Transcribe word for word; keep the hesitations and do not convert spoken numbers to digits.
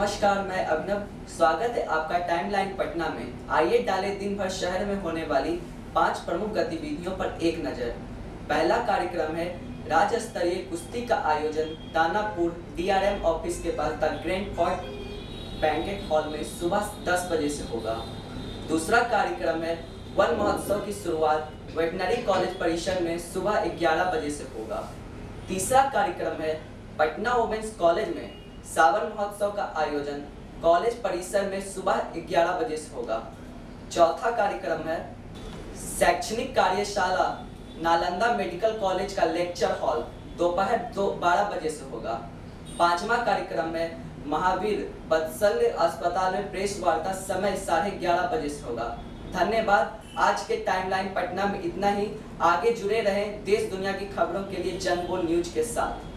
नमस्कार, मैं अभिनव। स्वागत है आपका टाइमलाइन पटना में। आइए डालें दिन भर शहर में होने वाली पांच प्रमुख गतिविधियों पर एक नजर। पहला कार्यक्रम है राज्य स्तरीय कुश्ती का आयोजन दानापुर डीआरएम ऑफिस के पास the grand court banquet hall में सुबह दस बजे से होगा। दूसरा कार्यक्रम है वन महोत्सव की शुरुआत वेटनरी कॉलेज परिसर में सुबह ग्यारह बजे से होगा। तीसरा कार्यक्रम है पटना वुमेन्स कॉलेज में सावन महोत्सव का आयोजन कॉलेज परिसर में सुबह ग्यारह बजे से होगा। चौथा कार्यक्रम है शैक्षणिक कार्यशाला नालंदा मेडिकल कॉलेज का लेक्चर हॉल दोपहर दो बारह बजे से होगा। पांचवा कार्यक्रम में महावीर वत्सल्य अस्पताल में प्रेस वार्ता समय साढ़े ग्यारह बजे से होगा। धन्यवाद। आज के टाइमलाइन पटना में इतना ही। आगे जुड़े रहें देश दुनिया की खबरों के लिए जनबोल न्यूज के साथ।